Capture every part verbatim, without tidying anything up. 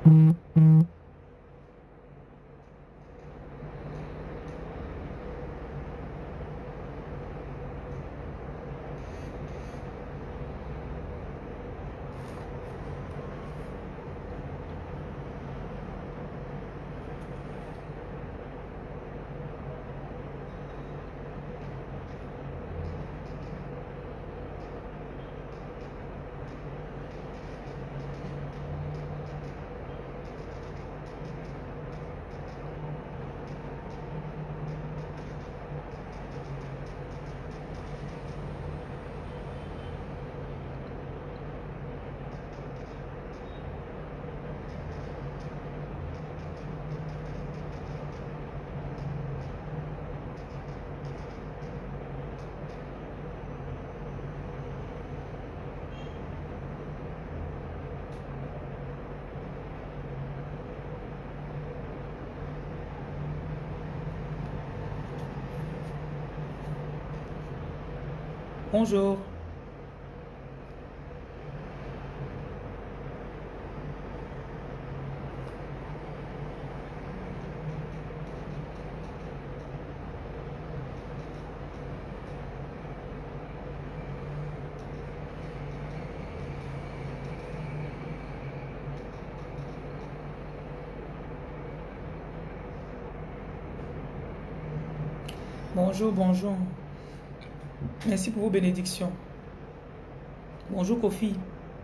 Bonjour. Bonjour, bonjour. Merci pour vos bénédictions. Bonjour, Kofi.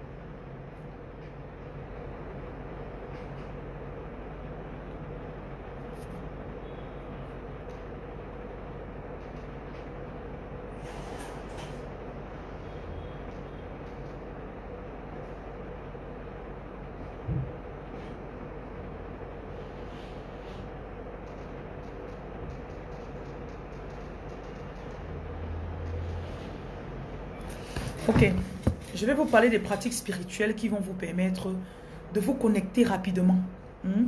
Ok, je vais vous parler des pratiques spirituelles qui vont vous permettre de vous connecter rapidement. Hmm?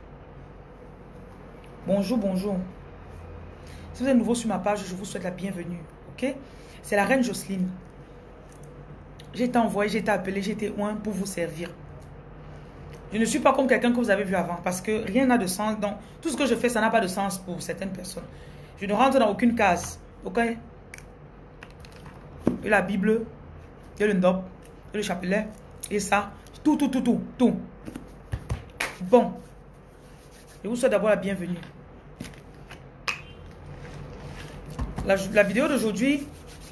Bonjour, bonjour. Si vous êtes nouveau sur ma page, je vous souhaite la bienvenue. Ok? C'est la reine Jocelyne. J'ai été envoyée, j'ai été appelée, j'ai été oint pour vous servir. Je ne suis pas comme quelqu'un que vous avez vu avant parce que rien n'a de sens. Donc, tout ce que je fais, ça n'a pas de sens pour certaines personnes. Je ne rentre dans aucune case. Ok? Et la Bible, et le ndop, et le chapelet, et ça, tout, tout, tout, tout, tout. Bon, je vous souhaite d'abord la bienvenue. La, la vidéo d'aujourd'hui,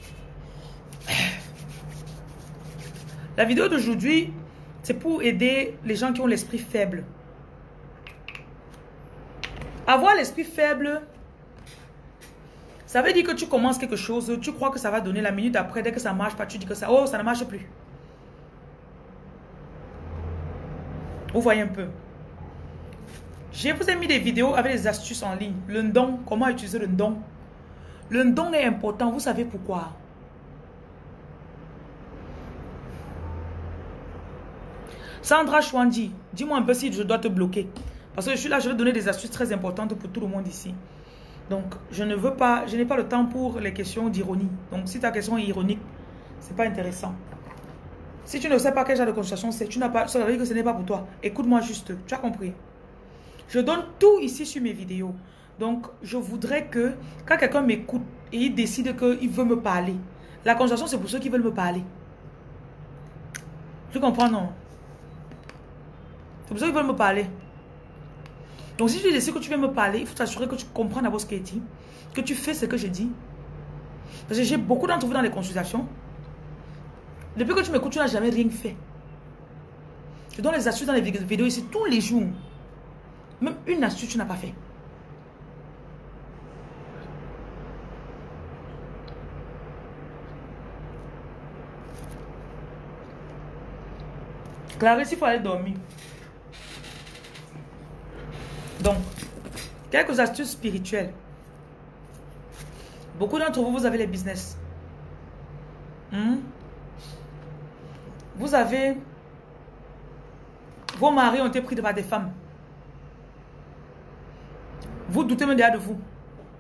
la vidéo d'aujourd'hui, c'est pour aider les gens qui ont l'esprit faible. Avoir l'esprit faible, ça veut dire que tu commences quelque chose, tu crois que ça va donner la minute après, dès que ça ne marche pas, tu dis que ça, oh, ça ne marche plus. Vous voyez un peu. Je vous ai mis des vidéos avec des astuces en ligne. Le don, comment utiliser le don. Le don est important, vous savez pourquoi? Sandra Chouandi, dis-moi un peu si je dois te bloquer. Parce que je suis là, je vais donner des astuces très importantes pour tout le monde ici. Donc, je ne veux pas, je n'ai pas le temps pour les questions d'ironie. Donc, si ta question est ironique, c'est pas intéressant. Si tu ne sais pas quel genre de consultation c'est, tu n'as pas, ça veut dire que ce n'est pas pour toi. Écoute-moi juste, tu as compris. Je donne tout ici sur mes vidéos. Donc, je voudrais que, quand quelqu'un m'écoute et il décide qu'il veut me parler, la consultation c'est pour ceux qui veulent me parler. Tu comprends, non? C'est pour ceux qui veulent me parler. Donc, si tu décides que tu veux me parler, il faut t'assurer que tu comprends d'abord ce qui est dit, que tu fais ce que je dis. Parce que j'ai beaucoup d'entre vous dans les consultations. Depuis que tu m'écoutes, tu n'as jamais rien fait. Je donne les astuces dans les vidéos ici tous les jours. Même une astuce, tu n'as pas fait. Clarisse, il faut aller dormir. Donc, quelques astuces spirituelles. Beaucoup d'entre vous, vous avez les business. Hmm? Vous avez... Vos maris ont été pris par des femmes. Vous doutez même déjà de vous.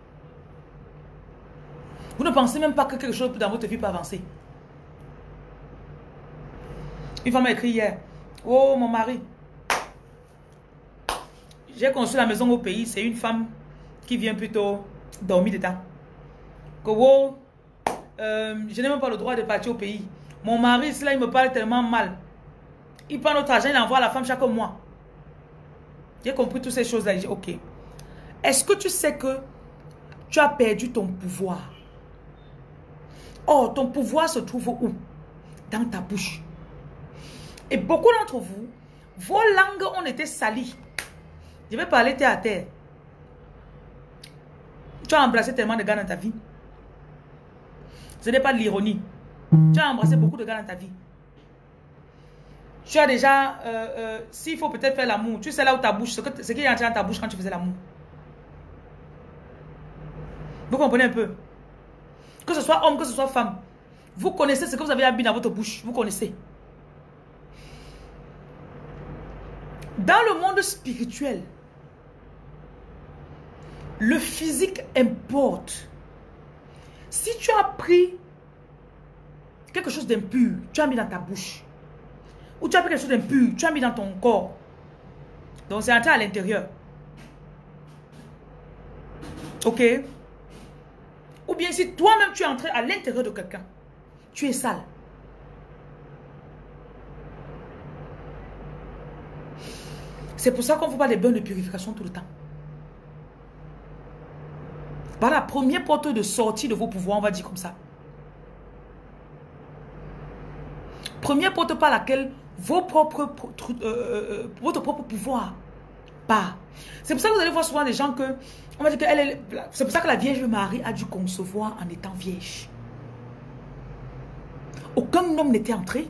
Vous ne pensez même pas que quelque chose dans votre vie peut avancer. Une femme m'a écrit hier. Oh, mon mari. J'ai construit la maison au pays. C'est une femme qui vient plutôt dormir dedans. Que wow, euh, je n'ai même pas le droit de partir au pays. Mon mari, là, il me parle tellement mal. Il prend notre argent, il envoie à la femme chaque mois. J'ai compris toutes ces choses-là. J'ai dit, ok. Est-ce que tu sais que tu as perdu ton pouvoir? Oh, ton pouvoir se trouve où? Dans ta bouche. Et beaucoup d'entre vous, vos langues ont été salies. Je vais parler terre à terre. Tu as embrassé tellement de gars dans ta vie. Ce n'est pas de l'ironie. Tu as embrassé beaucoup de gars dans ta vie. Tu as déjà, euh, euh, s'il faut peut-être faire l'amour, tu sais là où ta bouche, ce, que, ce qui est entré dans ta bouche quand tu faisais l'amour. Vous comprenez un peu? Que ce soit homme, que ce soit femme. Vous connaissez ce que vous avez habillé dans votre bouche. Vous connaissez. Dans le monde spirituel, le physique importe. Si tu as pris quelque chose d'impur, tu as mis dans ta bouche. Ou tu as pris quelque chose d'impur, tu as mis dans ton corps. Donc c'est entré à l'intérieur. Ok? Ou bien si toi-même tu es entré à l'intérieur de quelqu'un, tu es sale. C'est pour ça qu'on ne fait pas des bains de purification tout le temps. Voilà, première porte de sortie de vos pouvoirs, on va dire comme ça. Première porte par laquelle vos propres, euh, euh, votre propre pouvoir part. C'est pour ça que vous allez voir souvent des gens que, on va dire que elle, c'est pour ça que la Vierge Marie a dû concevoir en étant vierge. Aucun homme n'était entré.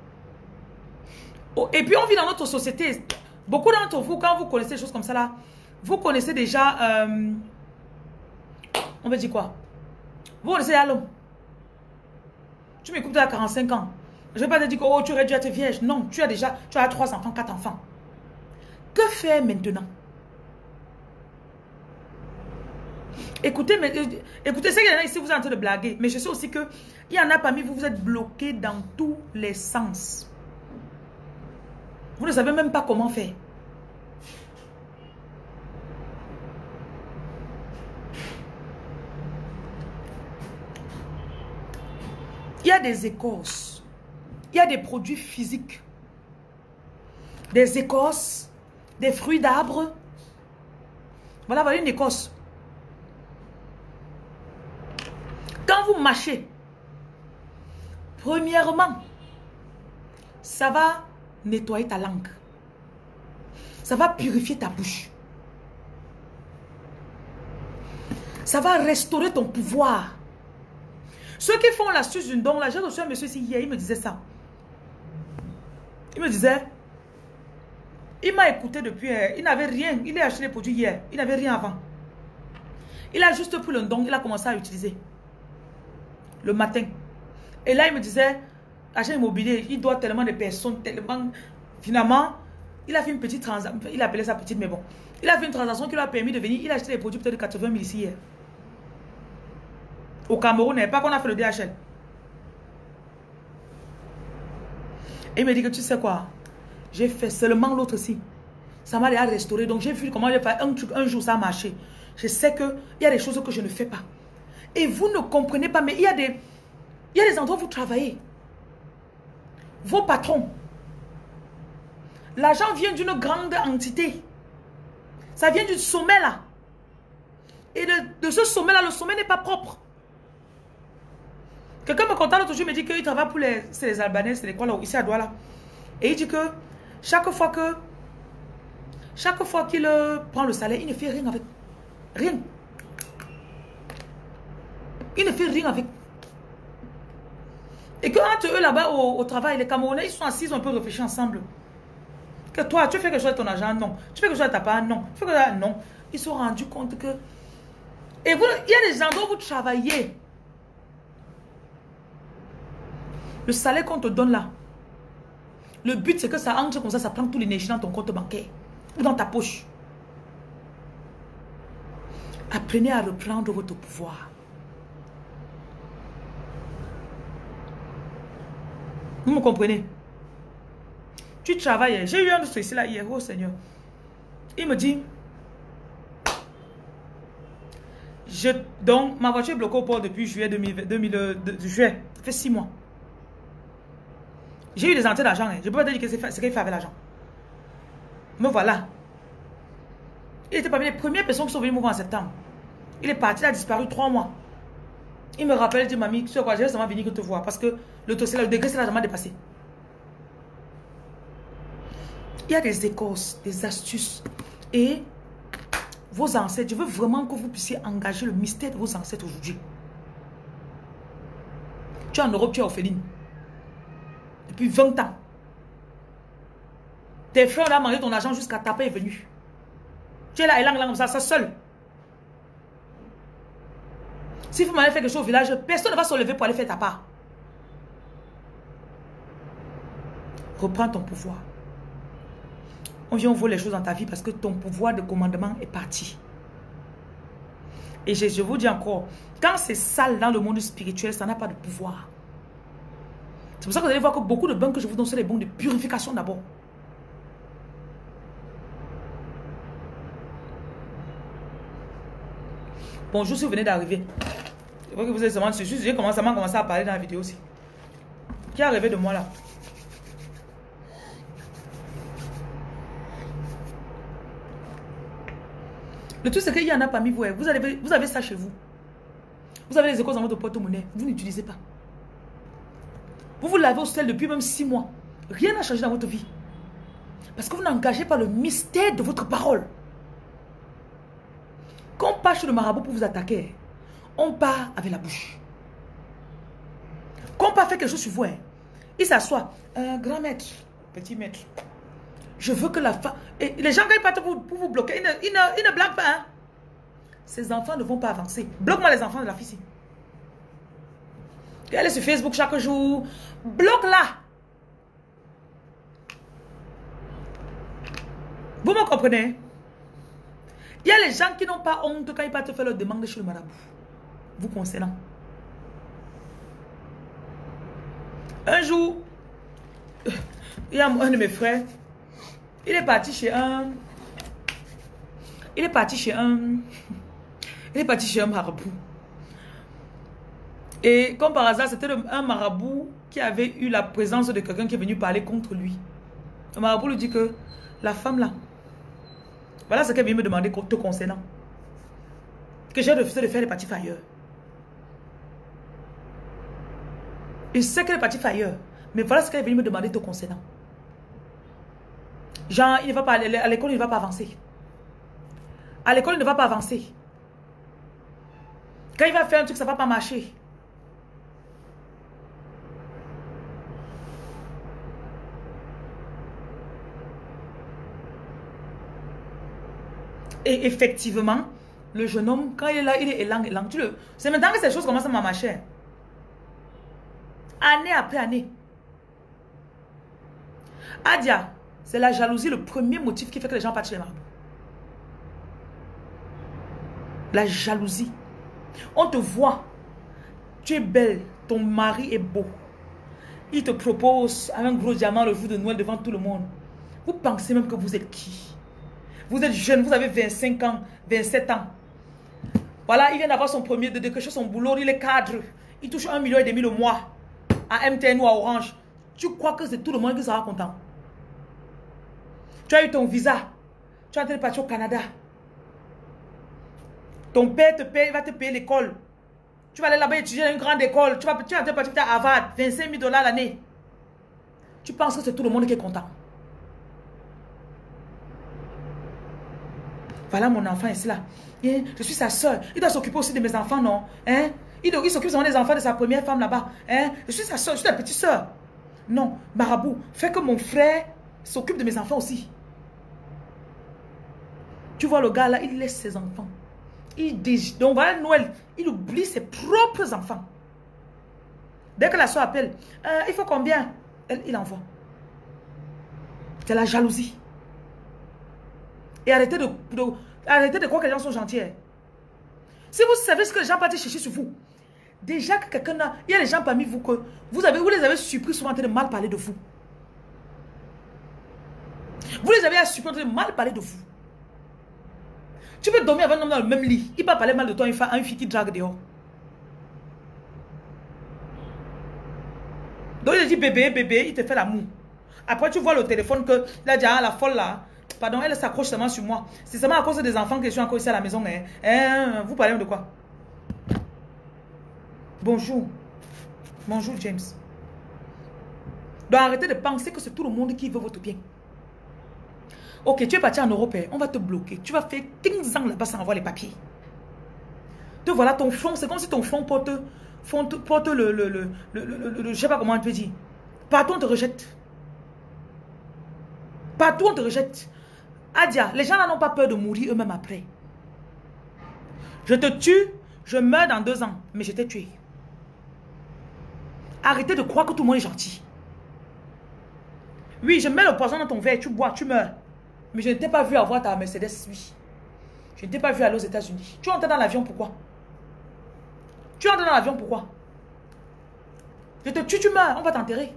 Oh, et puis on vit dans notre société. Beaucoup d'entre vous, quand vous connaissez des choses comme ça là, vous connaissez déjà, euh, on va dire quoi? Vous connaissez l'homme. Tu m'écoutes à quarante-cinq ans. Je ne vais pas te dire que oh, tu aurais dû être vierge. Non, tu as déjà tu as trois enfants, quatre enfants. Que faire maintenant? Écoutez, mais, écoutez, c'est qu'il y en a ici, vous êtes en train de blaguer. Mais je sais aussi qu'il y en a parmi vous, vous êtes bloqués dans tous les sens. Vous ne savez même pas comment faire. Il y a des écorces. Il y a des produits physiques. Des écorces. Des fruits d'arbres. Voilà, voilà une écorce. Quand vous mâchez, premièrement, ça va nettoyer ta langue. Ça va purifier ta bouche. Ça va restaurer ton pouvoir. Ceux qui font l'astuce d'une don, là, j'ai reçu un monsieur ici hier, il me disait ça. Il me disait, il m'a écouté depuis, il n'avait rien, il a acheté les produits hier, il n'avait rien avant. Il a juste pris le don, il a commencé à utiliser. Le matin. Et là, il me disait, agent immobilier, il doit tellement de personnes, tellement... Finalement, il a fait une petite transaction, il appelait ça petite, mais bon. Il a fait une transaction qui lui a permis de venir, il a acheté les produits peut-être de quatre-vingt mille ici hier. Au Cameroun, pas qu'on a fait le D H L. Et il me dit que tu sais quoi, j'ai fait seulement l'autre-ci. Ça m'a déjà restauré, donc j'ai vu comment j'ai fait un truc, un jour ça a marché. Je sais qu'il y a des choses que je ne fais pas. Et vous ne comprenez pas, mais il y a des, il y a des endroits où vous travaillez. Vos patrons. L'argent vient d'une grande entité. Ça vient du sommet là. Et de, de ce sommet là, le sommet n'est pas propre. Quelqu'un me contacte l'autre jour, il me dit qu'il travaille pour les, les Albanais, c'est les quoi là, ici à Douala. Et il dit que chaque fois que, chaque fois qu'il euh, prend le salaire, il ne fait rien avec. Rien. Il ne fait rien avec. Et que entre eux là-bas au, au travail, les Camerounais, ils sont assis, ils ont un peu réfléchi ensemble. Que toi, tu fais quelque chose de ton argent, non. Tu fais quelque chose de ta part, non. Tu fais quelque chose de... non. Ils se sont rendus compte que... Et vous, il y a des endroits où vous travaillez. Le salaire qu'on te donne là, le but c'est que ça entre comme ça, ça prend toute l'énergie dans ton compte bancaire ou dans ta poche. Apprenez à reprendre votre pouvoir. Vous me comprenez? Tu travailles. J'ai eu un de ceux-ci là hier, oh Seigneur. Il me dit, Je, donc, ma voiture est bloquée au port depuis juillet deux mille vingt, deux mille, de, juillet. Ça fait six mois. J'ai eu des entrées d'argent. Hein. Je peux pas te dire que c'est ce qu'il fait avec l'argent. Me voilà. Il était parmi les premières personnes qui sont venues me voir en septembre. Il est parti, il a disparu trois mois. Il me rappelle, il dit, mamie, tu sais quoi, je vais seulement venir te voir parce que le, le degré s'est largement dépassé. Il y a des écorces, des astuces. Et vos ancêtres, je veux vraiment que vous puissiez engager le mystère de vos ancêtres aujourd'hui. Tu es en Europe, tu es orpheline. Depuis vingt ans. Tes frères ont mangé ton argent jusqu'à ta paix est venue. Tu es là, et là, comme ça, ça seul. Si vous m'avez fait quelque chose au village, personne ne va se lever pour aller faire ta part. Reprends ton pouvoir. On vient, on voit les choses dans ta vie parce que ton pouvoir de commandement est parti. Et je, je vous dis encore, quand c'est sale dans le monde spirituel, ça n'a pas de pouvoir. C'est pour ça que vous allez voir que beaucoup de bains que je vous donne, c'est les bains de purification d'abord. Bonjour si vous venez d'arriver. Je vois que vous êtes seulement dessus. J'ai commencé à parler dans la vidéo aussi. Qui est arrivé de moi là? Le truc c'est qu'il y en a parmi vous. Vous avez, vous avez ça chez vous. Vous avez les échos dans votre porte-monnaie. Vous n'utilisez pas. Vous vous lavez au sel depuis même six mois. Rien n'a changé dans votre vie. Parce que vous n'engagez pas le mystère de votre parole. Quand on part chez le marabout pour vous attaquer, on part avec la bouche. Quand on part faire quelque chose sur vous, hein, il s'assoit. Euh, grand maître, petit maître, je veux que la femme... Et les gens, quand ils partent pour, pour vous bloquer, ils ne, ils ne, ils ne blaguent pas. Hein. Ces enfants ne vont pas avancer. Bloque-moi les enfants de la fille ici. Elle est sur Facebook chaque jour. Bloque-la. Vous me comprenez? Il y a les gens qui n'ont pas honte quand ils partent faire leur demande chez le marabout. Vous concernant. Un jour, il y a un de mes frères. Il est parti chez un... Il est parti chez un... Il est parti chez un marabout. Et comme par hasard, c'était un marabout qui avait eu la présence de quelqu'un qui est venu parler contre lui. Le marabout lui dit que la femme là, voilà ce qu'elle vient me demander te concernant. Que j'ai refusé de faire les parties ailleurs. Il sait qu'elle est partie ailleurs. Mais voilà ce qu'elle vient me demander te concernant. Genre, il ne va pas aller à l'école, il ne va pas avancer. À l'école, il ne va pas avancer. Quand il va faire un truc, ça ne va pas marcher. Et effectivement, le jeune homme, quand il est là, il est élan, élan. C'est maintenant que ces choses commencent à marcher. Année après année. Adia, c'est la jalousie le premier motif qui fait que les gens partent chez les marabouts. La jalousie. On te voit. Tu es belle. Ton mari est beau. Il te propose un gros diamant le jour de Noël devant tout le monde. Vous pensez même que vous êtes qui? Vous êtes jeune, vous avez vingt-cinq ans, vingt-sept ans. Voilà, il vient d'avoir son premier de décrocher son boulot, il est cadre. Il touche un million et demi le mois à M T N ou à Orange. Tu crois que c'est tout le monde qui sera content? Tu as eu ton visa. Tu es en train de partir au Canada. Ton père te paye, il va te payer l'école. Tu vas aller là-bas étudier dans une grande école. Tu, vas, tu es en train de partir à Harvard, vingt-cinq mille dollars l'année. Tu penses que c'est tout le monde qui est content? Voilà mon enfant ici là. Et je suis sa soeur. Il doit s'occuper aussi de mes enfants, non? Hein? Il, il s'occupe seulement des enfants de sa première femme là-bas. Hein? Je suis sa soeur, je suis la petite soeur. Non, marabout, fais que mon frère s'occupe de mes enfants aussi. Tu vois le gars là, il laisse ses enfants. Il dit, donc voilà Noël, il oublie ses propres enfants. Dès que la soeur appelle, euh, il faut combien? Elle, il envoie. C'est la jalousie. Et arrêtez de, de, arrêtez de croire que les gens sont gentils. Si vous savez ce que les gens partent chercher sur vous, déjà que quelqu'un a, il y a des gens parmi vous que vous, avez, vous les avez surpris souvent en train de mal parler de vous. Vous les avez surpris en train de mal parler de vous. Tu peux dormir avec un homme dans le même lit. Il peut parler mal de toi à une fille qui drague dehors. Donc il dit bébé, bébé, il te fait l'amour. Après tu vois le téléphone que là, déjà, la folle là, pardon, elle s'accroche seulement sur moi. C'est seulement à cause des enfants que je suis encore ici à la maison. Hein. Hein, vous parlez de quoi? Bonjour. Bonjour James. Donc arrêtez de penser que c'est tout le monde qui veut votre bien. Ok, tu es parti en Europe, on va te bloquer. Tu vas faire quinze ans là-bas sans avoir les papiers. Te voilà ton fond, c'est comme si ton fond porte, fond, porte le, le, le, le, le, le, le, je sais pas comment on peut dire. Partout on te rejette. Partout on te rejette. Adia, les gens là n'ont pas peur de mourir eux-mêmes après. Je te tue, je meurs dans deux ans, mais je t'ai tué. Arrêtez de croire que tout le monde est gentil. Oui, je mets le poison dans ton verre, tu bois, tu meurs. Mais je ne t'ai pas vu avoir ta Mercedes, oui. Je ne t'ai pas vu aller aux États-Unis. Tu entres dans l'avion, pourquoi? Tu entres dans l'avion, pourquoi? Je te tue, tu meurs, on va t'enterrer.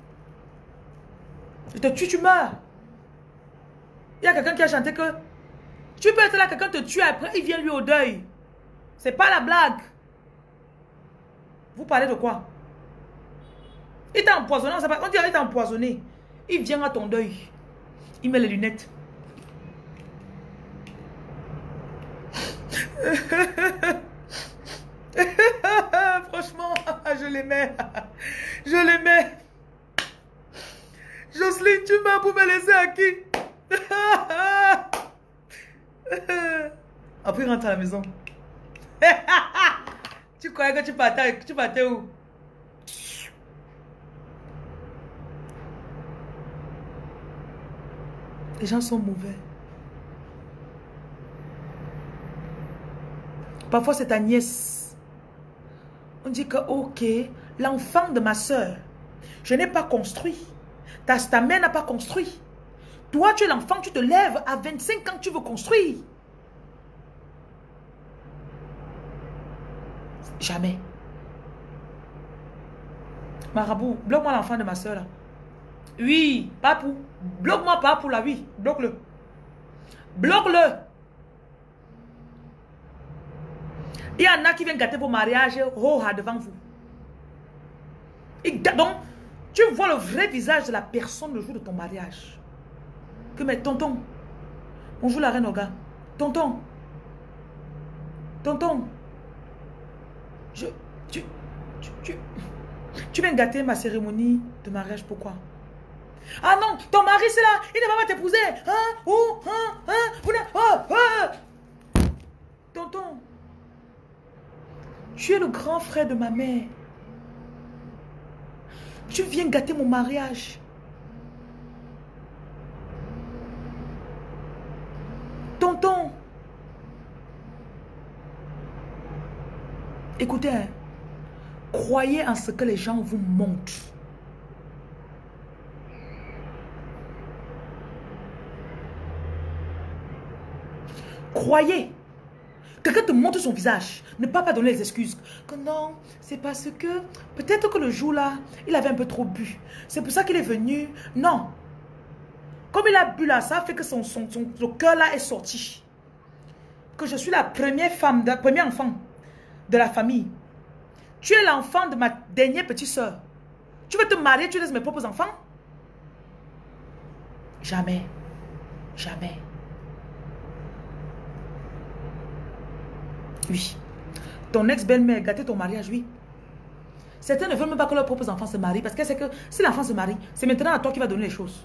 Je te tue, tu meurs. Il y a quelqu'un qui a chanté que tu peux être là, quelqu'un te tue, après il vient lui au deuil. C'est pas la blague. Vous parlez de quoi? Il t'a empoisonné, on sait pas, on dirait qu'il t'a empoisonné. Il vient à ton deuil. Il met les lunettes. Franchement, je l'aimais. Je l'aimais. Jocelyne, tu m'as pour me laisser à qui? Après, il rentre à la maison. Tu croyais que tu partais, tu partais où? Les gens sont mauvais. Parfois, c'est ta nièce. On dit que, ok, l'enfant de ma soeur, je n'ai pas construit. Ta, ta mère n'a pas construit. Toi, tu es l'enfant, tu te lèves à vingt-cinq ans, tu veux construire. Jamais. Marabout, bloque-moi l'enfant de ma soeur là. Oui, papou. Bloque-moi papou là, oui. Bloque-le. Bloque-le. Il y en a qui viennent gâter vos mariages oh, devant vous. Et donc, tu vois le vrai visage de la personne le jour de ton mariage. Que mais tonton. Bonjour la reine Olga. Tonton. Tonton. Je, tu, tu, tu, tu viens gâter ma cérémonie de mariage, pourquoi? Ah non, ton mari c'est là, il ne va pas t'épouser. Hein? Ou, hein? Hein? Vous oh, oh. Tonton, tu es le grand frère de ma mère. Tu viens gâter mon mariage. Tonton. Écoutez, hein, croyez en ce que les gens vous montrent. Croyez. Quelqu'un te montre son visage. Ne pas pas donner les excuses. Que non, c'est parce que peut-être que le jour-là, il avait un peu trop bu. C'est pour ça qu'il est venu. Non. Comme il a bu là, ça fait que son, son, son, son cœur là est sorti. Que je suis la première femme, la première enfant de la famille. Tu es l'enfant de ma dernière petite soeur. Tu veux te marier, tu laisses mes propres enfants? Jamais. Jamais. Oui. Ton ex-belle-mère gâtait ton mariage, oui. Certains ne veulent même pas que leurs propres enfants se marient parce que c'est que si l'enfant se marie, c'est maintenant à toi qui va donner les choses.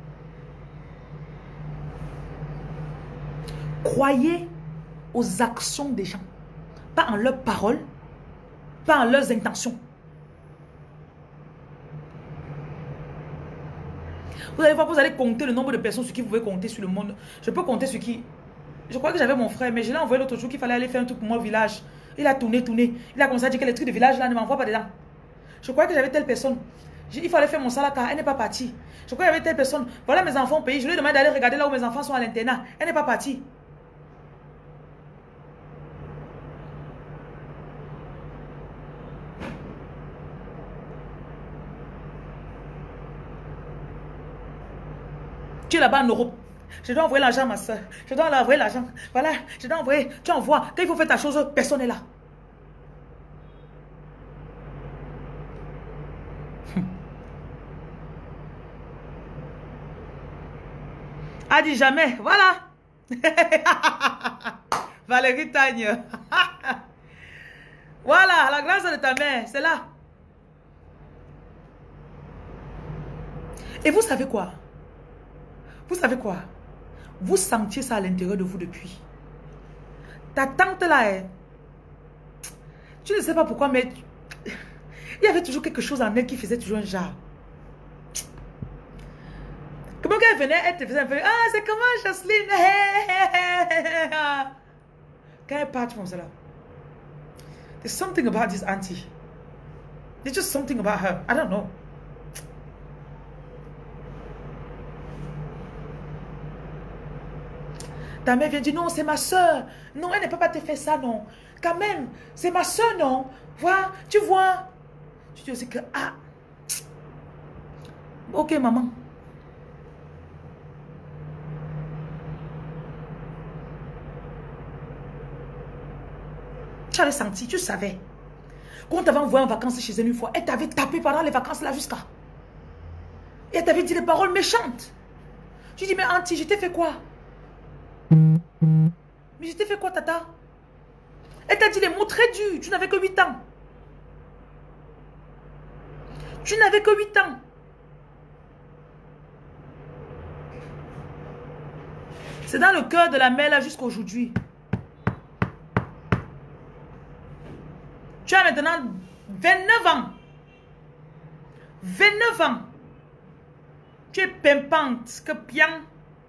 Croyez aux actions des gens, pas en leurs paroles, pas en leurs intentions. Vous allez voir, vous allez compter le nombre de personnes sur qui vous pouvez compter sur le monde. Je peux compter sur qui. Je crois que j'avais mon frère, mais je l'ai envoyé l'autre jour qu'il fallait aller faire un truc pour moi au village. Il a tourné, tourné. Il a commencé à dire que les trucs de village là ne m'envoient pas dedans. Je crois que j'avais telle personne. Il fallait faire mon salaka, elle n'est pas partie. Je crois qu'il y avait telle personne. Voilà mes enfants au pays. Je lui ai demandé d'aller regarder là où mes enfants sont à l'internat. Elle n'est pas partie. Tu es là-bas en Europe. Je dois envoyer l'argent à ma soeur. Je dois envoyer l'argent. Voilà, je dois envoyer. Tu envoies. Quand il faut faire ta chose, personne n'est là. A dit jamais. Voilà. Valérie Tagne. Voilà, la grâce de ta mère, c'est là. Et vous savez quoi? Vous savez quoi? Vous sentiez ça à l'intérieur de vous depuis. Ta tante là, est... tu ne sais pas pourquoi, mais il y avait toujours quelque chose en elle qui faisait toujours un genre. Comment qu'elle venait, elle te faisait un peu, ah, c'est comment Jocelyne? Quand elle part comme ça là. There's something about this auntie. There's just something about her. I don't know. Ta mère vient dire, non, c'est ma soeur. Non, elle ne peut pas te faire ça, non. Quand même, c'est ma soeur, non. Vois, tu vois. Je dis aussi que, ah. Ok, maman. Tu avais senti, tu savais. Quand tu avais envoyé en vacances chez elle une fois, elle t'avait tapé pendant les vacances là jusqu'à. Et elle t'avait dit des paroles méchantes. Je dis, mais auntie, je t'ai fait quoi? Mais je t'ai fait quoi, tata? Elle t'a dit des mots très durs. Tu n'avais que huit ans. Tu n'avais que huit ans. C'est dans le cœur de la mère là jusqu'à aujourd'hui. Tu as maintenant vingt-neuf ans. vingt-neuf ans. Tu es pimpante, que bien.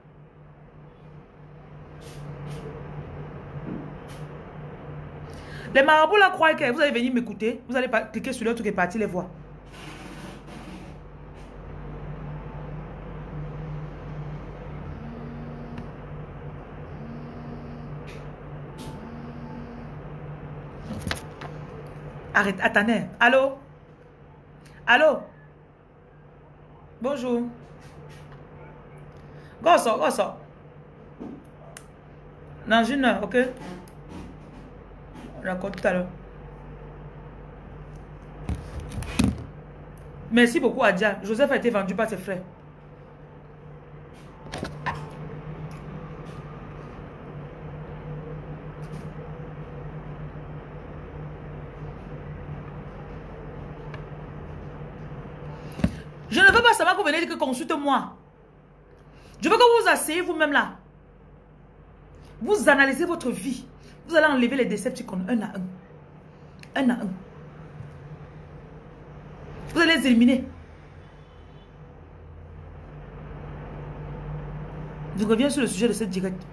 Les marabouts là croient que vous allez venir m'écouter. Vous allez cliquer sur le truc et partir les voir. Arrête, attendez. Allô? Allô? Bonjour. Go sort, go sort. Dans une heure, ok? D'accord, tout à l'heure. Merci beaucoup, Adia. Joseph a été vendu par ses frères. Je ne veux pas savoir que vous venez dire que consulte-moi. Je veux que vous vous asseyez vous-même là. Vous analysez votre vie. Vous allez enlever les Decepticons un à un. Un à un. Vous allez les éliminer. Je reviens sur le sujet de cette direct.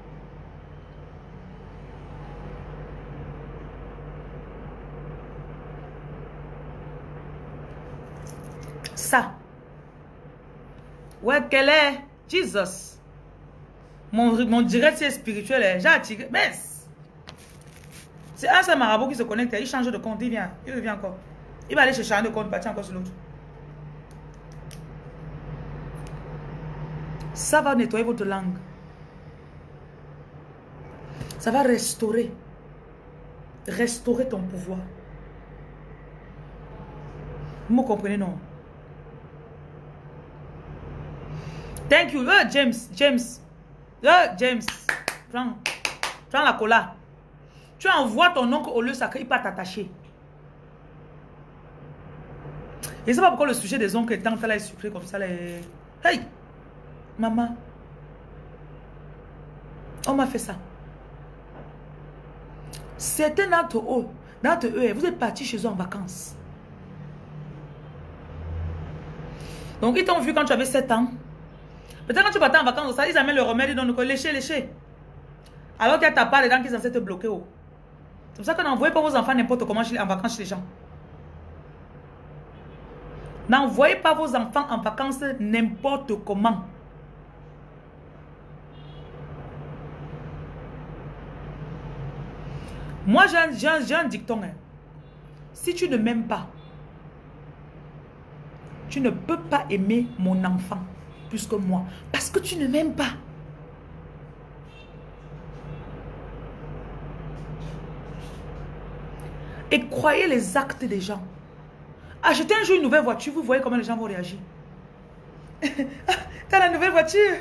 Ça. Ouais, quelle est? Jesus. Mon, mon direct, c'est spirituel. J'ai attiré. Mais c'est un seul marabout qui se connecte. Il change de compte. Il vient. Il revient encore. Il va aller chercher un de compte. Partir encore sur l'autre. Ça va nettoyer votre langue. Ça va restaurer. Restaurer ton pouvoir. Vous me comprenez, non? Thank you. Oh, James. James. Oh, James. Prends. Prends la cola. Tu envoies ton oncle au lieu sacré, il va t'attacher. Je ne sais pas pourquoi le sujet des oncles et tantes là est sucré comme ça. Les... Hey! Maman. On m'a fait ça. Certains d'entre eux, d'entre eux, vous êtes partis chez eux en vacances. Donc ils t'ont vu quand tu avais sept ans. Peut-être quand tu partais en vacances, ça, ils amènent le remède, ils donnent quoi? Lécher, lécher. Alors qu'il y a ta part dedans qui est censé te bloquer. Oh. C'est pour ça que n'envoyez pas vos enfants n'importe comment en vacances chez les gens. N'envoyez pas vos enfants en vacances n'importe comment. Moi, j'ai un, un, un dicton. Hein. Si tu ne m'aimes pas, tu ne peux pas aimer mon enfant plus que moi. Parce que tu ne m'aimes pas. Et croyez les actes des gens. Achetez un jour une nouvelle voiture, vous voyez comment les gens vont réagir. T'as la nouvelle voiture?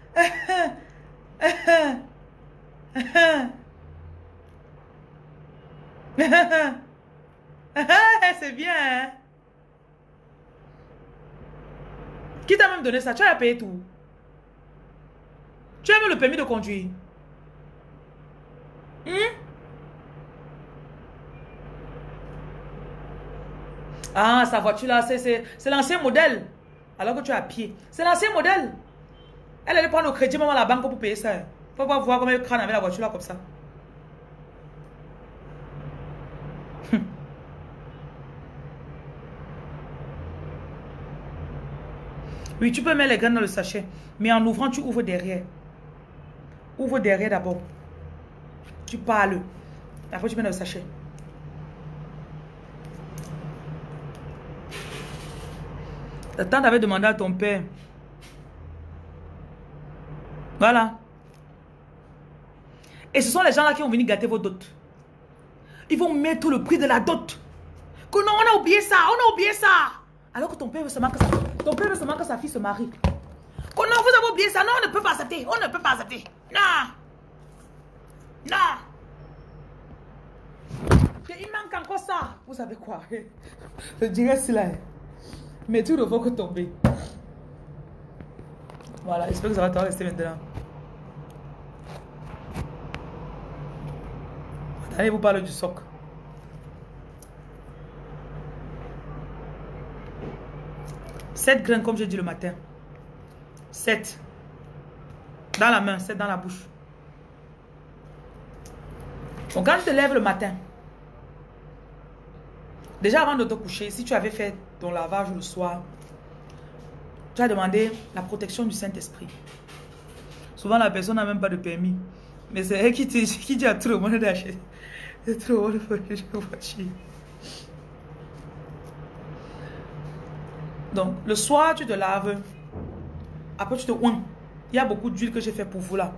C'est bien, hein? Qui t'a même donné ça? Tu as payé tout. Tu as même le permis de conduire. Hmm? Ah, sa voiture là, c'est l'ancien modèle. Alors que tu es à pied. C'est l'ancien modèle. Elle allait prendre au crédit même à la banque pour payer ça. Faut pas voir comment elle crâne avec la voiture là comme ça. Oui, tu peux mettre les graines dans le sachet. Mais en ouvrant, tu ouvres derrière. Ouvre derrière d'abord. Tu parles. Après, tu mets dans le sachet. Ta tante avait demandé à ton père. Voilà. Et ce sont les gens là qui vont venir gâter vos dots. Ils vont mettre le prix de la dot. Que non, on a oublié ça, on a oublié ça. Alors que ton père veut seulement que sa, ton père veut seulement que sa fille se marie. Que non, vous avez oublié ça. Non, on ne peut pas accepter. On ne peut pas accepter. Non. Non. Et il manque encore ça. Vous savez quoi? Je dirais cela. Mais tout ne vaut que tomber. Voilà, j'espère que ça va te rester maintenant. Allez, vous parle du soc. Sept graines, comme j'ai dit le matin. Sept. Dans la main, sept dans la bouche. Donc, quand tu te lèves le matin, déjà avant de te coucher, si tu avais fait ton lavage le soir, tu as demandé la protection du Saint-Esprit. Souvent, la personne n'a même pas de permis. Mais c'est elle qui, te, qui dit à tout le monde d'acheter. C'est trop le voiture. Donc, le soir, tu te laves. Après, tu te oins. Il y a beaucoup d'huile que j'ai fait pour vous là.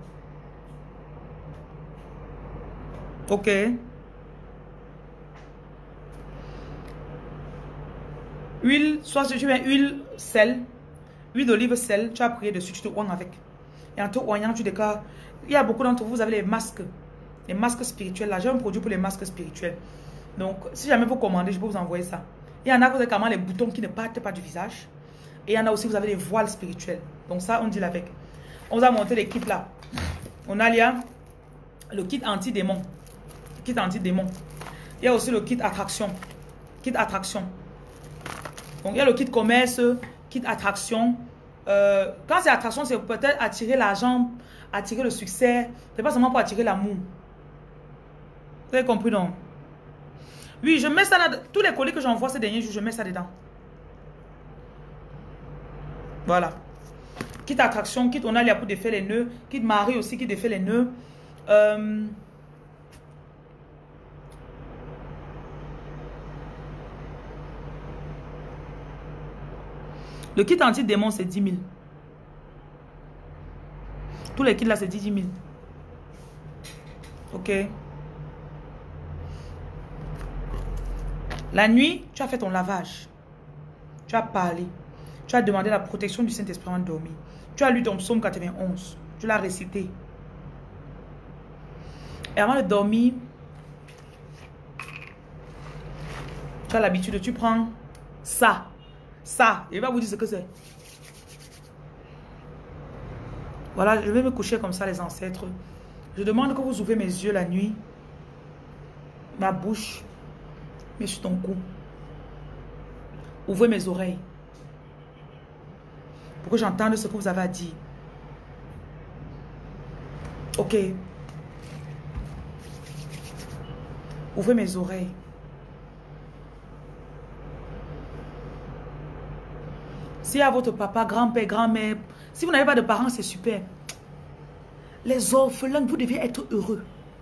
Ok. Huile, soit si tu mets huile, sel, huile d'olive, sel, tu as prié dessus, tu te oignes avec. Et en te oignant, tu déclares. Il y a beaucoup d'entre vous, vous avez les masques. Les masques spirituels là. J'ai un produit pour les masques spirituels. Donc, si jamais vous commandez, je peux vous envoyer ça. Il y en a, vous avez carrément les boutons qui ne partent pas du visage. Et il y en a aussi, vous avez les voiles spirituels. Donc ça, on dit avec. On vous a monté l'équipe là. On a là, le kit anti-démon. Kit anti-démon. Il y a aussi le kit attraction. Kit attraction. Donc, il y a le kit commerce, kit attraction. Euh, quand c'est attraction, c'est peut-être attirer l'argent, attirer le succès. C'est pas seulement pour attirer l'amour. Vous avez compris, non? Oui, je mets ça là. Tous les colis que j'envoie ces derniers jours, je mets ça dedans. Voilà. Kit attraction, kit on a là pour défaire les nœuds. Kit mari aussi qui défait les nœuds. Euh... Le kit anti-démon, c'est dix mille. Tous les kits là, c'est dix mille. Ok. La nuit, tu as fait ton lavage. Tu as parlé. Tu as demandé la protection du Saint-Esprit avant de dormir. Tu as lu ton psaume quatre-vingt-onze. Tu l'as récité. Et avant de dormir, tu as l'habitude, tu prends ça. Ça. Je vais vous dire ce que c'est. Voilà, je vais me coucher comme ça, les ancêtres. Je demande que vous ouvrez mes yeux la nuit. Ma bouche. Mais sur ton cou. Ouvrez mes oreilles. Pour que j'entende ce que vous avez à dire. Ok. Ouvrez mes oreilles. Si à votre papa, grand-père, grand-mère, si vous n'avez pas de parents, c'est super. Les orphelins, vous devez être heureux.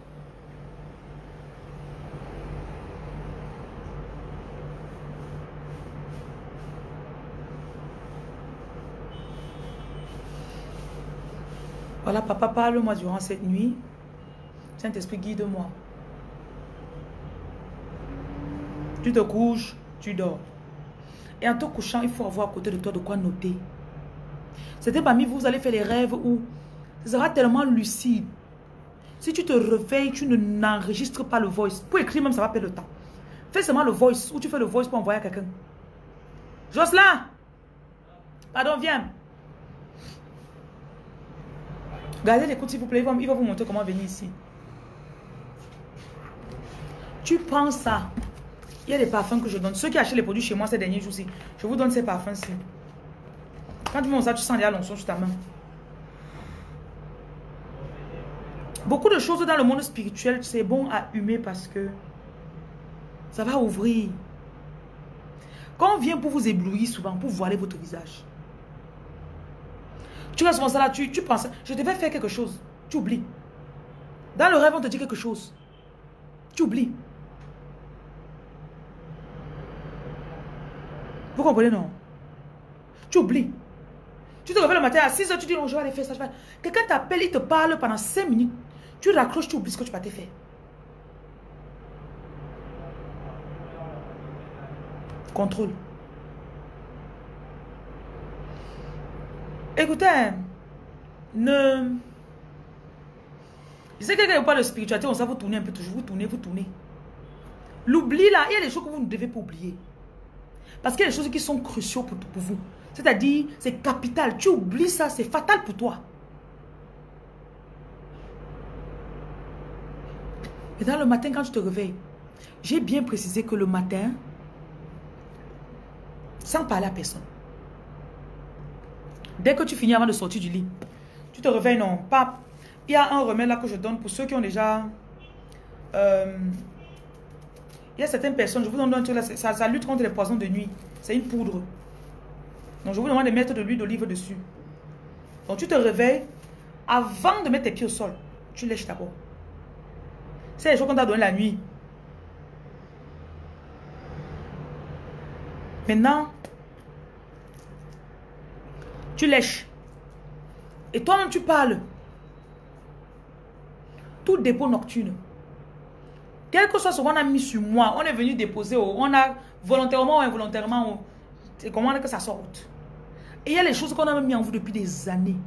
Voilà, papa, parle-moi durant cette nuit. Saint-Esprit, guide-moi. Tu te couches, tu dors. Et en te couchant, il faut avoir à côté de toi de quoi noter. C'était parmi vous, vous allez faire les rêves où ce sera tellement lucide. Si tu te réveilles, tu ne n'enregistres pas le voice. Pour écrire même, ça va perdre le temps. Fais seulement le voice, ou tu fais le voice pour envoyer à quelqu'un. Jocelyn! Pardon, viens. Gardez l'écoute s'il vous plaît, il va, il va vous montrer comment venir ici. Tu prends ça. Il y a des parfums que je donne. Ceux qui achètent les produits chez moi ces derniers jours-ci, je vous donne ces parfums-ci. Quand tu mets ça, tu sens déjà l'onction sur ta main. Beaucoup de choses dans le monde spirituel, c'est bon à humer parce que ça va ouvrir. Quand on vient pour vous éblouir souvent, pour voiler votre visage. Tu restes comme ça là, tu, tu penses, je devais faire quelque chose. Tu oublies. Dans le rêve, on te dit quelque chose. Tu oublies. Vous comprenez, non? Tu oublies. Tu te réveilles le matin à six heures, tu dis non, je vais aller faire ça. Faire... Quelqu'un t'appelle, il te parle pendant cinq minutes. Tu raccroches, tu oublies ce que tu vas te faire. Contrôle. Écoutez, ne... Je sais que quand il n'y a pas de spiritualité, on sait vous tourner un peu toujours, vous tournez, vous tournez. L'oubli là, il y a des choses que vous ne devez pas oublier. Parce qu'il y a des choses qui sont cruciales pour, pour vous. C'est-à-dire, c'est capital. Tu oublies ça, c'est fatal pour toi. Et dans le matin, quand tu te réveilles, j'ai bien précisé que le matin, sans parler à personne, dès que tu finis avant de sortir du lit, tu te réveilles, non, pas. Il y a un remède là que je donne pour ceux qui ont déjà... Euh, il y a certaines personnes, je vous donne un truc là, ça, ça lutte contre les poisons de nuit. C'est une poudre. Donc je vous demande de mettre de l'huile d'olive dessus. Donc tu te réveilles, avant de mettre tes pieds au sol, tu lèches d'abord. C'est les choses qu'on t'a donné la nuit. Maintenant, tu lèches. Et toi-même tu parles. Tout dépôt nocturne. Quel que soit ce qu'on a mis sur moi, on est venu déposer, on a volontairement ou involontairement, c'est comment que ça sorte. Et il y a les choses qu'on a même mis en vous depuis des années.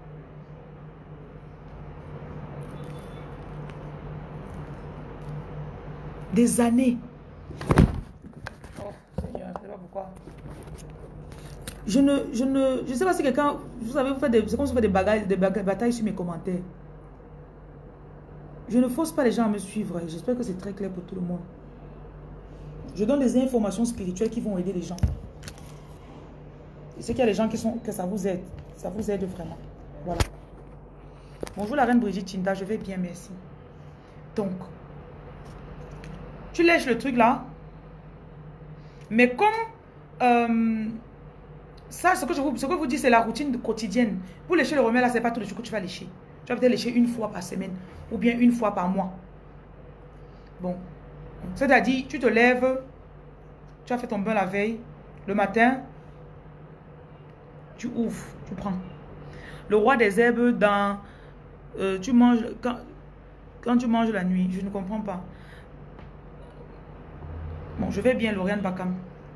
Des années. Oh, Seigneur, je ne sais pas pourquoi. Je ne, je ne, je sais pas si quelqu'un, vous savez, vous faites des, c'est comme si vous faites des bagailles, des batailles sur mes commentaires. Je ne force pas les gens à me suivre. J'espère que c'est très clair pour tout le monde. Je donne des informations spirituelles qui vont aider les gens. Je sais qu'il y a des gens qui sont, que ça vous aide. Ça vous aide vraiment. Voilà. Bonjour la reine Brigitte Chinda, je vais bien, merci. Donc, tu lèches le truc là. Mais comme euh, ça, ce que je vous, ce que vous dis, c'est la routine quotidienne. Pour lécher le remède là, c'est pas tout le jour que tu vas lécher. Tu vas peut-être lécher une fois par semaine ou bien une fois par mois. Bon. C'est-à-dire, tu te lèves, tu as fait ton bain la veille, le matin, tu ouvres, tu prends. Le roi des herbes dans... Euh, tu manges... Quand, quand tu manges la nuit, je ne comprends pas. Bon, je vais bien, Lauriane Bakam.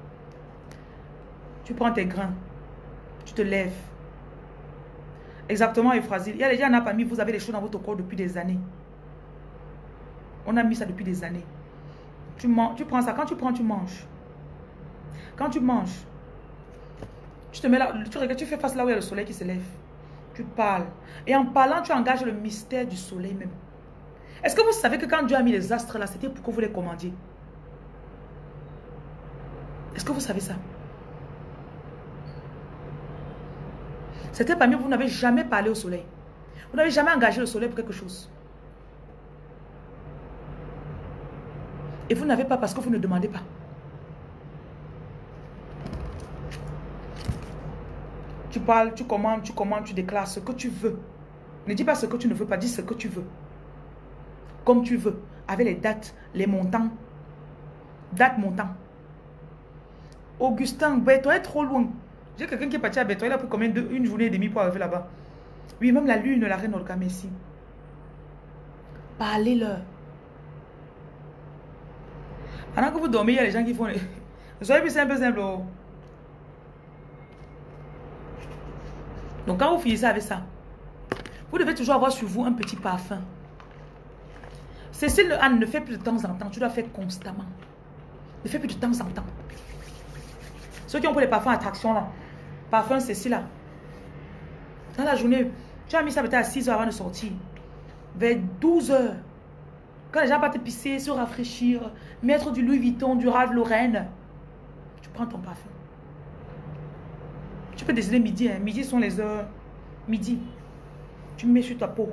Tu prends tes grains, tu te lèves. Exactement, Euphrasie. Il y a des gens, n'a pas mis, vous avez des choses dans votre corps depuis des années. On a mis ça depuis des années. Tu, manges, tu prends ça. Quand tu prends, tu manges. Quand tu manges, tu te mets là, tu regardes, tu fais face là où il y a le soleil qui se lève. Tu parles. Et en parlant, tu engages le mystère du soleil même. Est-ce que vous savez que quand Dieu a mis les astres là, c'était pour que vous les commandiez? Est-ce que vous savez ça? C'était parmi vous, vous n'avez jamais parlé au soleil. Vous n'avez jamais engagé le soleil pour quelque chose. Et vous n'avez pas parce que vous ne demandez pas. Tu parles, tu commandes, tu commandes, tu déclares ce que tu veux. Ne dis pas ce que tu ne veux pas, dis ce que tu veux. Comme tu veux. Avec les dates, les montants. Date, montant. Augustin, Béton est trop loin. J'ai quelqu'un qui est parti à Béton, il a pris combien de, une journée et demie pour arriver là-bas. Oui, même la lune, la reine Olga, merci. Parlez-leur. Pendant que vous dormez, il y a les gens qui font... Les... Soyez plus simple, simple. Oh. Donc quand vous finissez avec ça, vous devez toujours avoir sur vous un petit parfum. Cécile Anne ne fait plus de temps en temps, tu dois faire constamment. Ne fais plus de temps en temps. Ceux qui ont pris les parfums attraction là, parfum Cécile là. Dans la journée, tu as mis ça peut-être à six heures avant de sortir. Vers douze heures. Quand les gens partent pisser, se rafraîchir, mettre du Louis Vuitton, du Ralph Lauren, tu prends ton parfum. Tu peux décider midi, hein. Midi sont les heures. Midi. Tu mets sur ta peau.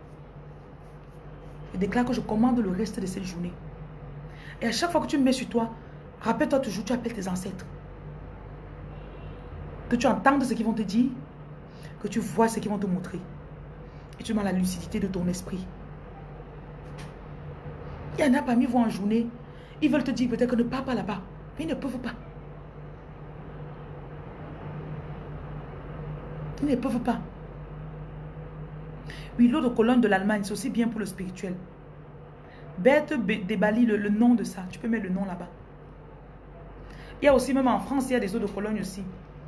Je déclare que je commande le reste de cette journée. Et à chaque fois que tu mets sur toi, rappelle-toi toujours, tu appelles tes ancêtres. Que tu entendes ce qu'ils vont te dire, que tu vois ce qu'ils vont te montrer. Et tu mets la lucidité de ton esprit. Il y en a parmi vous en journée, ils veulent te dire peut-être que ne pars pas là-bas, mais ils ne peuvent pas. Ils ne peuvent pas. Oui, l'eau de colonne de l'Allemagne, c'est aussi bien pour le spirituel. Bête débalie le, le nom de ça. Tu peux mettre le nom là-bas. Il y a aussi, même en France, il y a des eaux de Cologne aussi.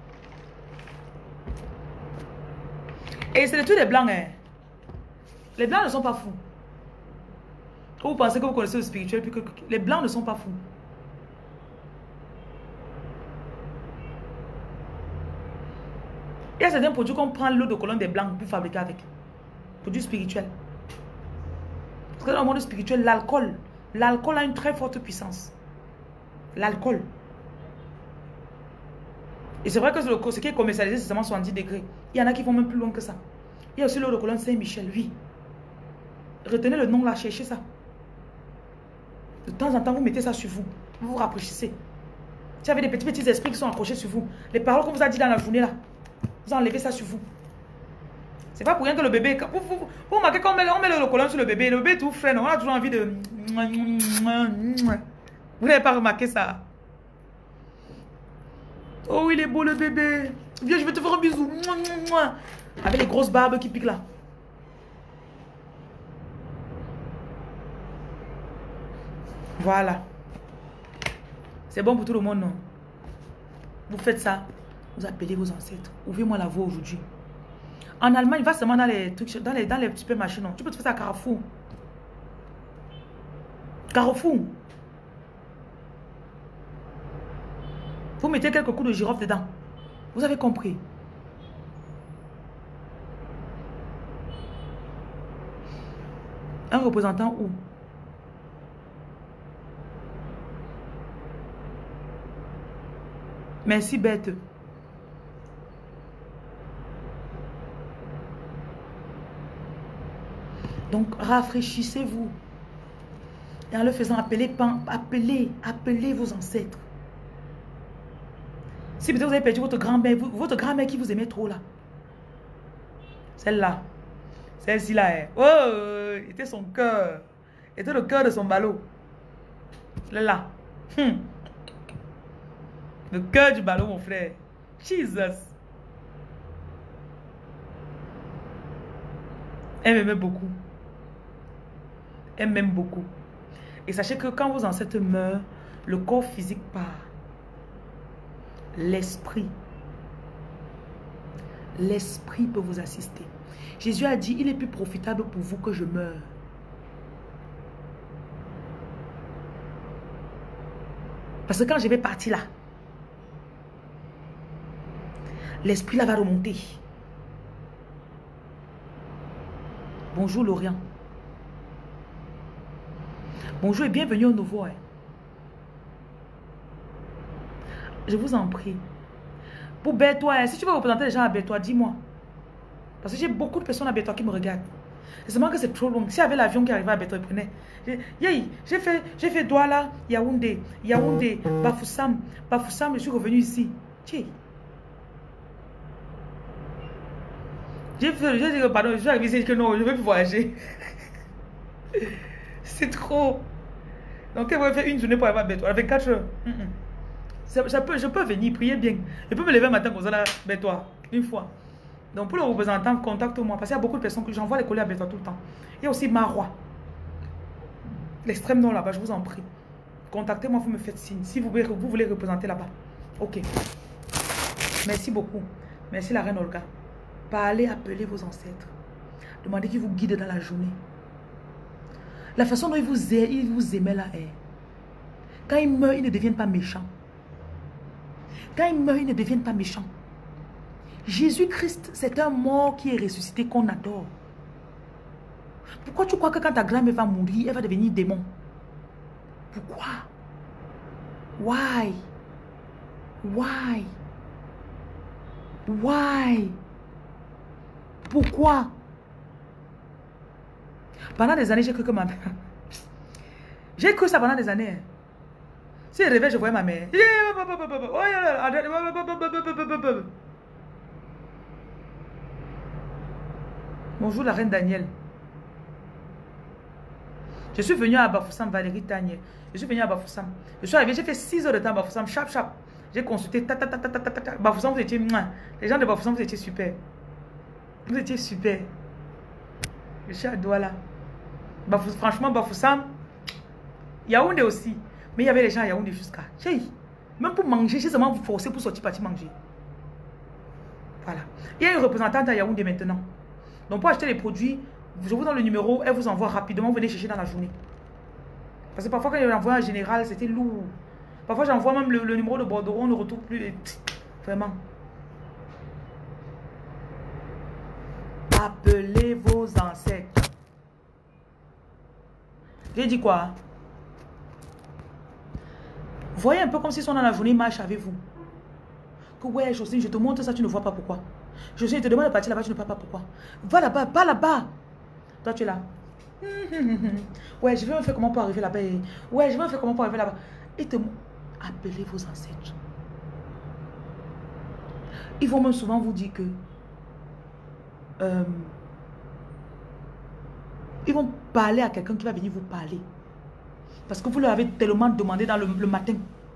Et c'est le truc des blancs. Hein. Les blancs ne sont pas fous. Vous pensez que vous connaissez le spirituel, puis que les blancs ne sont pas fous. Il y a certains produits qu'on prend l'eau de colonne des blancs pour fabriquer avec. Produits spirituels. Parce que dans le monde spirituel, l'alcool, l'alcool a une très forte puissance. L'alcool. Et c'est vrai que ce qui est commercialisé, c'est seulement soixante-dix degrés. Il y en a qui vont même plus loin que ça. Il y a aussi l'eau de colonne Saint-Michel, oui. Retenez le nom là, cherchez ça. De temps en temps, vous mettez ça sur vous. Vous vous rafraîchissez. Si vous avez des petits petits esprits qui sont accrochés sur vous, les paroles qu'on vous a dit dans la journée là, vous enlevez ça sur vous. C'est pas pour rien que le bébé... Vous, vous, vous, vous remarquez qu'on met, on met le colonne sur le bébé. Le bébé est tout frais, non? On a toujours envie de... Vous n'avez pas remarqué ça? Oh, il est beau le bébé. Viens, je vais te faire un bisou. Avec les grosses barbes qui piquent là. Voilà. C'est bon pour tout le monde, non? Vous faites ça. Vous appelez vos ancêtres. Ouvrez-moi la voie aujourd'hui. En Allemagne, va seulement dans les trucs, dans les, dans les supermarchés, non? Tu peux te faire ça à Carrefour. Carrefour. Vous mettez quelques coups de girofle dedans. Vous avez compris. Un représentant où? Merci, bête. Donc, rafraîchissez-vous. Et en le faisant, appelez, appelez, appelez vos ancêtres. Si peut-être vous avez perdu votre grand-mère, votre grand-mère qui vous aimait trop là. Celle-là. Celle-ci là. Hein. Oh, était son cœur. Était le cœur de son ballot. Là. Hum. Le cœur du ballot, mon frère. Jesus. Elle m'aimait beaucoup. Elle m'aime beaucoup. Et sachez que quand vos ancêtres meurent, le corps physique part. L'esprit. L'esprit peut vous assister. Jésus a dit, il est plus profitable pour vous que je meure. Parce que quand je vais partir là, l'esprit là va remonter. Bonjour Lorient. Bonjour et bienvenue au nouveau. Hein. Je vous en prie. Pour Bétois, hein, si tu veux représenter les gens à Bétois, dis-moi. Parce que j'ai beaucoup de personnes à Bétois qui me regardent. C'est seulement que c'est trop long. S'il y avait l'avion qui arrivait à Bétois, il prenait. J'ai fait, j'ai fait Douala, Yaoundé, Yaoundé, Bafoussam, Bafoussam, je suis revenu ici. J'ai fait, j'ai dit que pardon, je suis arrivé ici que non, je ne veux plus voyager. C'est trop. Donc, elle va faire une journée pour arriver à Bétois, avec quatre heures. Mm -mm. Ça, ça peut, je peux venir, prier bien. Je peux me lever un matin comme ça là, Bétois, une fois. Donc, pour le représentant, contacte-moi. Parce qu'il y a beaucoup de personnes que j'envoie les colis à Bétois tout le temps. Il y a aussi Marois. L'extrême nord là-bas, je vous en prie. Contactez-moi, vous me faites signe. Si vous voulez, vous voulez représenter là-bas. Ok. Merci beaucoup. Merci la reine Olga. Parlez, appelez vos ancêtres. Demandez qu'ils vous guident dans la journée. La façon dont ils vous, aiment, ils vous aimaient là est. Quand ils meurent, ils ne deviennent pas méchants. Quand ils meurent, ils ne deviennent pas méchants. Jésus-Christ, c'est un mort qui est ressuscité qu'on adore. Pourquoi tu crois que quand ta grand-mère va mourir, elle va devenir démon? Pourquoi? Why? Why? Why? Pourquoi? Pendant des années, j'ai cru que ma mère... J'ai cru ça pendant des années. Si je rêvais, je voyais ma mère. Bonjour la reine Danielle. Je suis venue à Bafoussam, Valérie Tagne. Je suis venue à Bafoussam. Je suis arrivée, j'ai fait six heures de temps à Bafoussam, chap chap. J'ai consulté, ta ta ta ta ta ta ta. Bafoussam, vous étiez, les gens de Bafoussam, vous étiez super. Vous étiez super. Je suis à Douala. Bafous, franchement, Bafoussam, Yaoundé aussi. Mais il y avait les gens à Yaoundé jusqu'à. Même pour manger, j'ai seulement vous forcer pour sortir partir manger. Voilà. Il y a une représentante à Yaoundé maintenant. Donc pour acheter les produits, je vous donne le numéro, elle vous envoie rapidement, vous venez chercher dans la journée. Parce que parfois quand il envoie en général, c'était lourd. Parfois j'envoie même le, le numéro de bordereau, on ne retrouve plus. Vraiment. Appelez vos ancêtres. J'ai dit quoi? Voyez un peu comme si son dans la journée marche avec vous. Que ouais, Jocelyne, je te montre ça, tu ne vois pas pourquoi. Jocelyne, je te demande de partir là-bas, tu ne vois pas pourquoi. Va là-bas, pas là-bas. Toi, tu es là. Ouais, je vais me faire comment pour arriver là-bas. Ouais, je vais me faire comment pour arriver là-bas. Et te... Appelez vos ancêtres. Ils vont même souvent vous dire que... Euh, ils vont parler à quelqu'un qui va venir vous parler. Parce que vous leur avez tellement demandé dans le, le matin.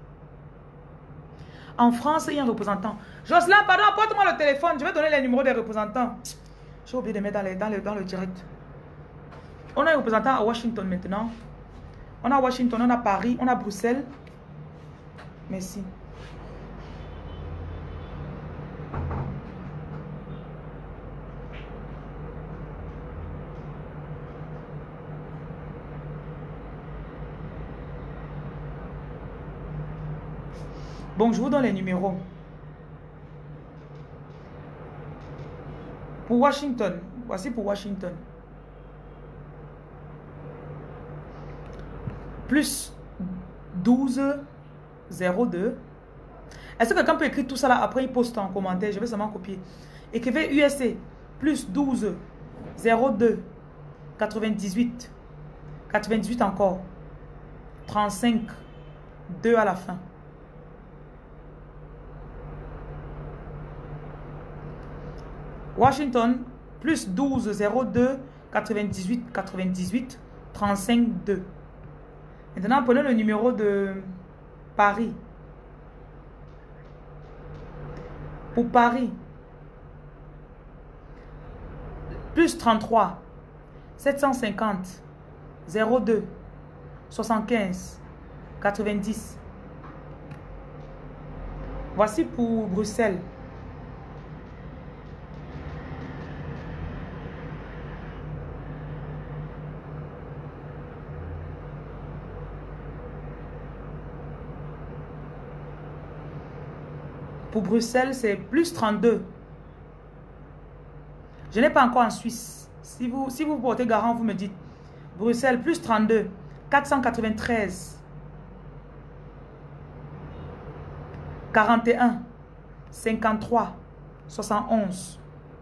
En France, il y a un représentant. Jocelyn, pardon, apporte-moi le téléphone. Je vais donner les numéros des représentants. J'ai oublié de mettre dans, les, dans, le, dans le direct. On a un représentant à Washington maintenant. On a Washington, on a Paris, on a Bruxelles. Merci. Bon, je vous donne les numéros. Pour Washington, voici pour Washington. Plus douze zéro deux. Est-ce que quelqu'un peut écrire tout ça là? Après, il poste en commentaire. Je vais seulement copier. Écrivez U S A. Plus douze zéro deux quatre-vingt-dix-huit. quatre-vingt-dix-huit encore. trente-cinq. deux à la fin. Washington, plus douze zéro deux quatre-vingt-dix-huit quatre-vingt-dix-huit trente-cinq deux. Maintenant, prenez le numéro de Paris. Pour Paris, plus trente-trois sept cent cinquante zéro deux soixante-quinze quatre-vingt-dix. Voici pour Bruxelles. Pour Bruxelles, c'est plus trente-deux. Je n'ai pas encore en Suisse. Si vous, si vous portez garant, vous me dites. Bruxelles, plus trente-deux. quatre cent quatre-vingt-treize. quarante et un. cinquante-trois. soixante et onze.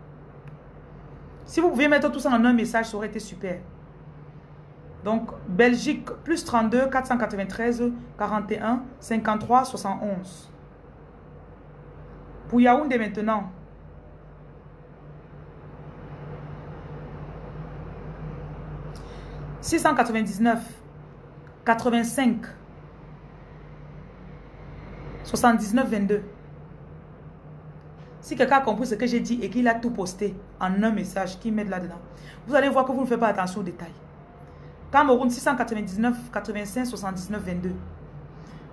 Si vous pouviez mettre tout ça en un message, ça aurait été super. Donc, Belgique, plus trente-deux. quatre cent quatre-vingt-treize. quarante et un. cinquante-trois. soixante et onze. Pour Yaoundé maintenant. six cent quatre-vingt-dix-neuf. quatre-vingt-cinq. soixante-dix-neuf vingt-deux. Si quelqu'un a compris ce que j'ai dit et qu'il a tout posté en un message, qu'il met là-dedans, vous allez voir que vous ne faites pas attention aux détails. Cameroun, six cent quatre-vingt-dix-neuf. quatre-vingt-cinq. soixante-dix-neuf vingt-deux.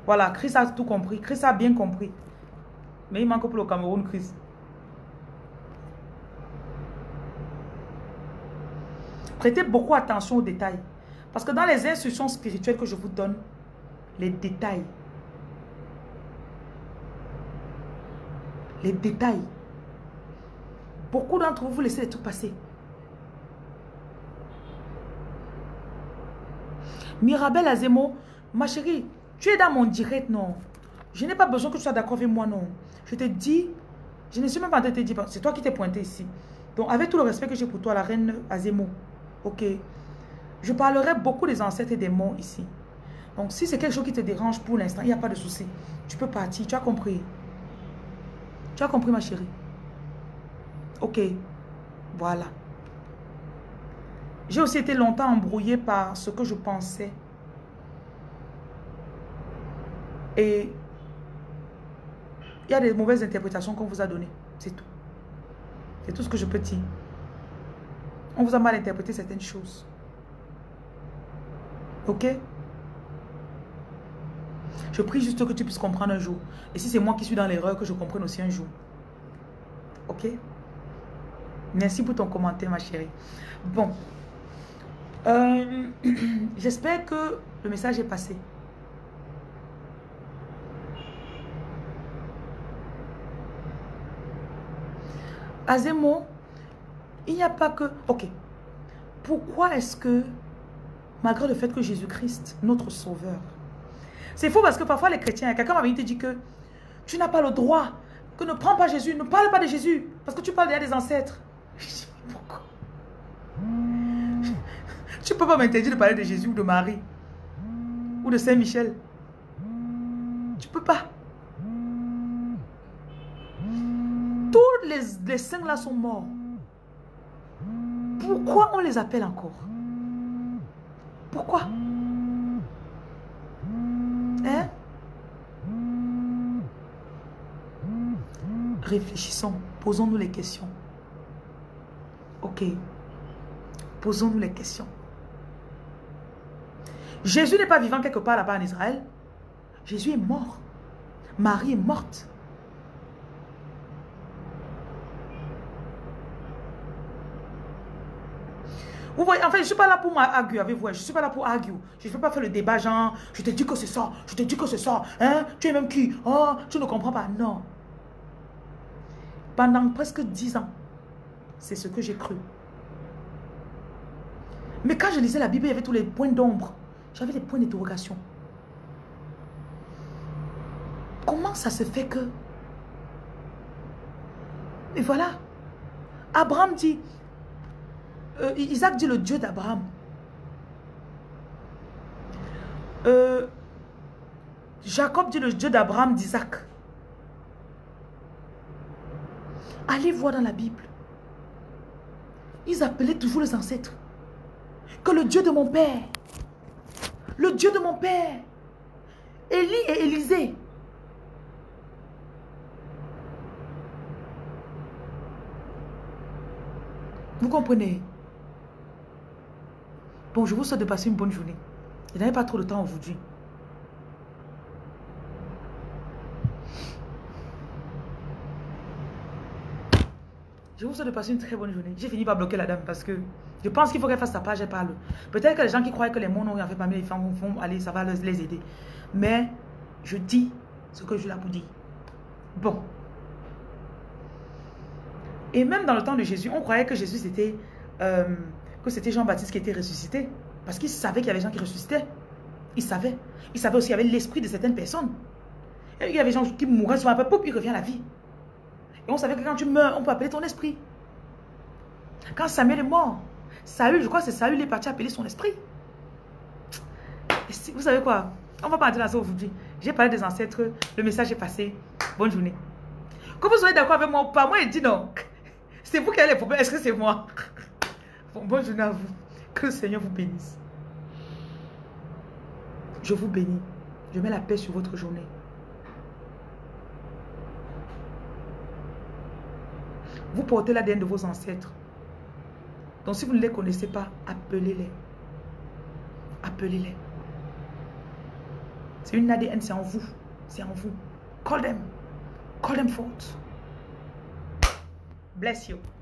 Voilà, Chris a tout compris. Chris a bien compris. Mais il manque pour le Cameroun, Chris. Prêtez beaucoup attention aux détails. Parce que dans les instructions spirituelles que je vous donne, les détails, les détails, beaucoup d'entre vous, vous laissez les trucs passer. Mirabel Azemo, ma chérie, tu es dans mon direct, non? Je n'ai pas besoin que tu sois d'accord avec moi, non. Je te dis, je ne suis même pas en train de te dire, c'est toi qui t'es pointé ici. Donc, avec tout le respect que j'ai pour toi, la reine Azemo, ok, je parlerai beaucoup des ancêtres et des morts ici. Donc, si c'est quelque chose qui te dérange pour l'instant, il n'y a pas de souci. Tu peux partir, tu as compris. Tu as compris, ma chérie? Ok, voilà. J'ai aussi été longtemps embrouillée par ce que je pensais. Et il y a des mauvaises interprétations qu'on vous a données. C'est tout. C'est tout ce que je peux dire. On vous a mal interprété certaines choses. Ok? Je prie juste que tu puisses comprendre un jour. Et si c'est moi qui suis dans l'erreur, que je comprenne aussi un jour. Ok? Merci pour ton commentaire, ma chérie. Bon. Euh, J'espère que le message est passé. Azemo, il n'y a pas que... Ok. Pourquoi est-ce que, malgré le fait que Jésus-Christ, notre sauveur... C'est faux parce que parfois les chrétiens, quelqu'un va venir te dire que tu n'as pas le droit, que ne prends pas Jésus, ne parle pas de Jésus, parce que tu parles déjà des ancêtres. Je dis, pourquoi? Tu ne peux pas m'interdire de parler de Jésus ou de Marie ou de Saint-Michel. Tu ne peux pas. Tous les, les saints là sont morts. Pourquoi on les appelle encore? Pourquoi? Hein? Réfléchissons, posons-nous les questions. Ok. Posons-nous les questions. Jésus n'est pas vivant quelque part là-bas en Israël. Jésus est mort. Marie est morte. Vous voyez, en fait, je ne suis pas là pour m'arguer avec vous. Je ne suis pas là pour arguer. Je ne veux pas faire le débat genre, je te dis que c'est ça, je te dis que c'est ça. Hein? Tu es même qui? Oh, tu ne comprends pas. Non. Pendant presque dix ans, c'est ce que j'ai cru. Mais quand je lisais la Bible, il y avait tous les points d'ombre. J'avais des points d'interrogation. Comment ça se fait que... Et voilà. Abraham dit... Euh, Isaac dit le Dieu d'Abraham. Euh, Jacob dit le Dieu d'Abraham, d'Isaac. Allez voir dans la Bible. Ils appelaient toujours les ancêtres. Que le Dieu de mon père, le Dieu de mon père, Élie et Élisée. Vous comprenez? Bon, je vous souhaite de passer une bonne journée. Je n'avais pas trop de temps aujourd'hui. Je vous souhaite de passer une très bonne journée. J'ai fini par bloquer la dame parce que je pense qu'il faut qu'elle fasse sa page, elle parle. Peut-être que les gens qui croient que les mots n'ont rien fait parmi les femmes vont aller, ça va les aider. Mais je dis ce que je l'ai pour dire. Bon. Et même dans le temps de Jésus, on croyait que Jésus c'était... Euh, que c'était Jean-Baptiste qui était ressuscité. Parce qu'il savait qu'il y avait des gens qui ressuscitaient. Il savait. Il savait aussi qu'il y avait l'esprit de certaines personnes. Et il y avait des gens qui mouraient souvent après, puis il revient à la vie. Et on savait que quand tu meurs, on peut appeler ton esprit. Quand Samuel est mort, Saül, je crois que c'est Saül, il est parti appeler son esprit. Et si, vous savez quoi? On ne va pas entrer dans ça aujourd'hui. J'ai parlé des ancêtres, le message est passé. Bonne journée. Comme vous soyez d'accord avec moi ou pas, moi, il dit non. C'est vous qui avez les problèmes, est-ce que c'est moi? Bon, bonne journée à vous. Que le Seigneur vous bénisse. Je vous bénis. Je mets la paix sur votre journée. Vous portez l'A D N de vos ancêtres. Donc si vous ne les connaissez pas, appelez-les. Appelez-les. C'est une A D N, c'est en vous. C'est en vous. Call them. Call them forth. Bless you.